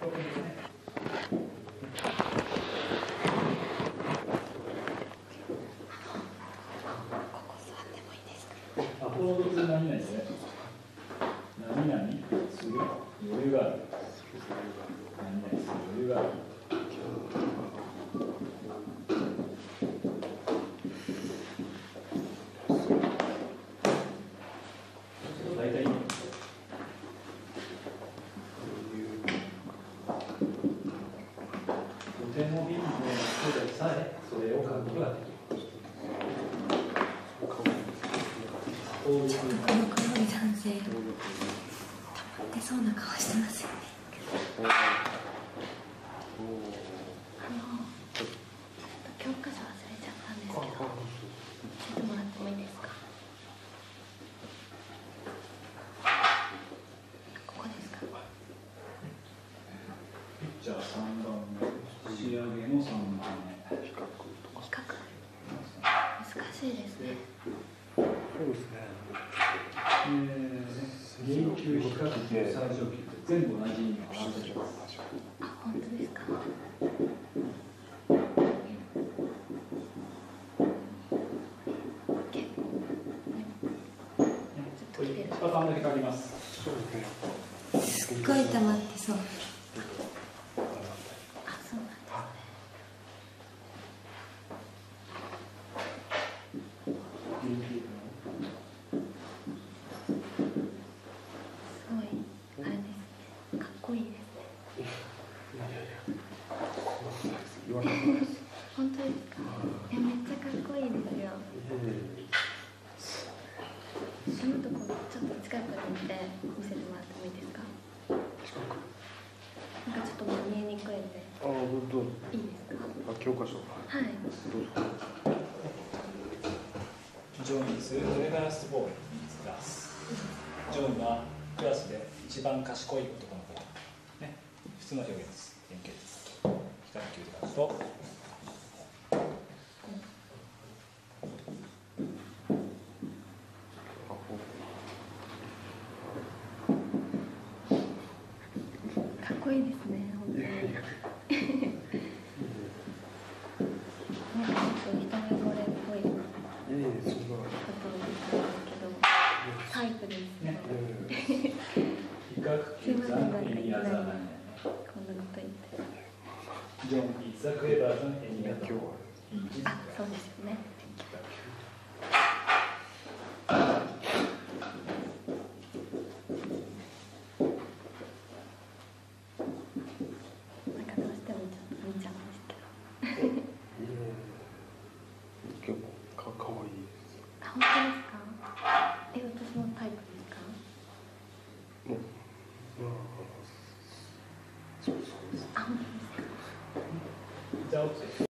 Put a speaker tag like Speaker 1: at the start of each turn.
Speaker 1: アコードと何々ですね。何々する余裕がある。何々する余裕がある。大体いい。とても貧乏な人でさえそれを書くことができる。
Speaker 2: ちょっとこの黒い男性、溜まってそうな顔してますよね。教科書忘れちゃったんですけど、教えてもらってもいいですか？ここですか？
Speaker 1: ピッチャー3番目、仕上げの3番目。比較
Speaker 2: 難しいですね。
Speaker 3: そうですね。
Speaker 1: 減給、比較級、最上級って全部同じ意味を表しています。
Speaker 2: あ、本当ですか？結構
Speaker 1: 1パターンだけ書きます。
Speaker 2: すっごい溜まってそう。あ、そうなんですね。すごいあれですね。かっこいいですね。
Speaker 3: 言われないです。
Speaker 2: 本当ですか？めっちゃかっこいいですよ。もっとこうちょっと近くに行って見せてもらってもいいですか？
Speaker 3: 近く。
Speaker 2: なんかちょっと見えにくいんで。
Speaker 3: どうぞ。
Speaker 2: いいですか？
Speaker 3: 教科書。
Speaker 2: はい。
Speaker 3: どうぞ。
Speaker 1: ジョインするトレバラスボールにクラス。ジョインはクラスで一番賢い男の子。ね、普通の表現です。典型です。比較級で書くと。
Speaker 2: かっこいいですね、本当に。なんかちょっと一目惚れっぽいことを言ったんですけど、タイプですね。
Speaker 1: 比較級ザンエニアザーなんだよね。
Speaker 2: こんなこと言って。
Speaker 1: ジョン・イッザ・クレバーザンエニアザー。
Speaker 2: あ、そうですよね。なんかどうしてもちょっと見ちゃうんですけど。
Speaker 3: 結構かわいいです。
Speaker 2: あ、本当ですか？私のタイプですか？
Speaker 3: そうです。
Speaker 2: あ、本当ですか？
Speaker 1: じゃあ